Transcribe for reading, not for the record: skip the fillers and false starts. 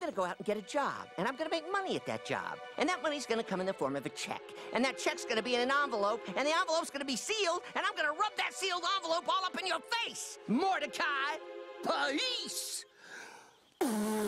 gonna go out and get a job, and I'm gonna make money at that job. And that money's gonna come in the form of a check. And that check's gonna be in an envelope, and the envelope's gonna be sealed, and I'm gonna rub that sealed envelope all up in your face! Mordecai! Peace!